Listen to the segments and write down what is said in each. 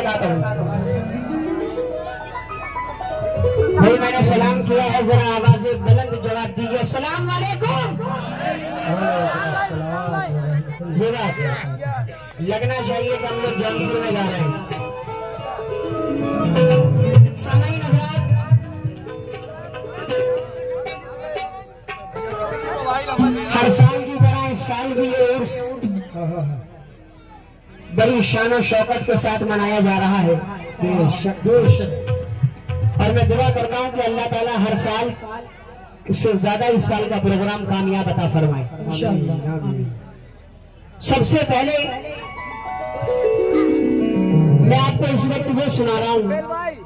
बताता हूँ। भाई मैंने सलाम किया है, जरा आवाज बुलंद जवाब दीजिए, अस्सलाम वालेकुम। ये बात लगना चाहिए कि हम लोग जौनपुर में जा रहे हैं। समय हर साल की तरह इस साल भी ये उर्स बड़ी शान और शौकत के साथ मनाया जा रहा है। और मैं दुआ करता हूँ कि अल्लाह ताला हर साल इससे ज्यादा इस साल का प्रोग्राम कामयाब अता फरमाए। सबसे पहले मैं आपको इस वक्त वो सुना रहा हूँ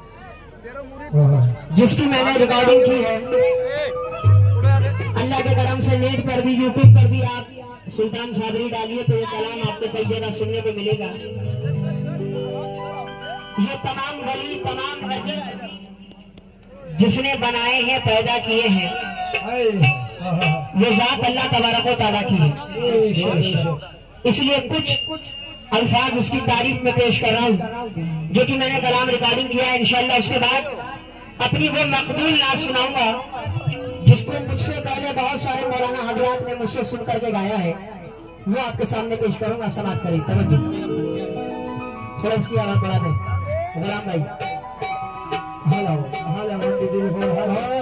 जिसकी मैंने रिकॉर्डिंग की है। अल्लाह के करम से नेट पर भी यूट्यूब पर भी आप सुल्तान सादरी डालिए तो ये कलाम आपको कई जगह सुनने को मिलेगा। ये तमाम वली तमाम अजर जिसने बनाए हैं पैदा किए हैं वो जात अल्लाह तबारक व तआला की है। इसलिए कुछ अल्फाज उसकी तारीफ में पेश कर रहा हूँ जो कि मैंने कलाम रिकॉर्डिंग किया है। इंशाअल्लाह उसके बाद अपनी वो मकबूल नात सुनाऊंगा जिसको मुझसे पहले बहुत सारे मौलाना हजरात ने मुझसे सुन करके गाया है, वो आपके सामने पेश करूंगा। समाप्त करिए, तवज्जो थोड़ा इसकी आवाज बढ़ा दें गुलाम भाई। Hello hello